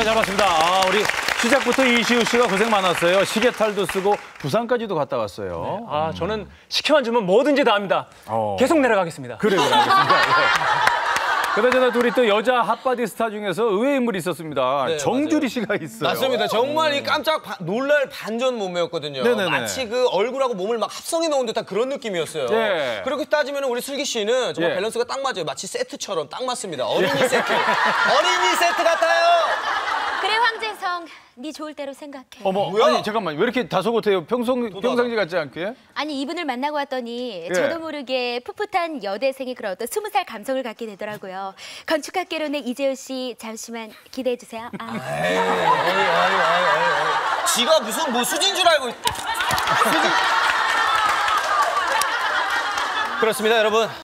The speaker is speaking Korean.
네, 잘 봤습니다. 우리 시작부터 이시우 씨가 고생 많았어요. 시계탈도 쓰고 부산까지도 갔다 왔어요. 네. 저는 시켜만 주면 뭐든지 다 합니다. 계속 내려가겠습니다. 그래요, 알겠습니다. 예. 그나저나 둘이 또 여자 핫바디 스타 중에서 의외의 인물이 있었습니다. 네, 정주리 씨가 있어요. 맞습니다. 정말 이 깜짝 놀랄 반전 몸매였거든요. 네네네. 마치 그 얼굴하고 몸을 막 합성해 놓은 듯한 그런 느낌이었어요. 예. 그렇게 따지면 우리 슬기 씨는 정말 예. 밸런스가 딱 맞아요. 마치 세트처럼 딱 맞습니다. 어린이 세트. 어린이 세트 같아요. 그래 황재성, 네 좋을 대로 생각해. 어머, 뭐야? 아니 잠깐만 왜 이렇게 다소곳해요? 평상시 같지 않게? 아니 이분을 만나고 왔더니 예. 저도 모르게 풋풋한 여대생의 그런 어떤 20살 감성을 갖게 되더라고요. 건축학개론의 이재호 씨 잠시만 기대해 주세요. 에이. 지가 무슨 뭐 수진 줄 알고. 수진. 그렇습니다, 여러분.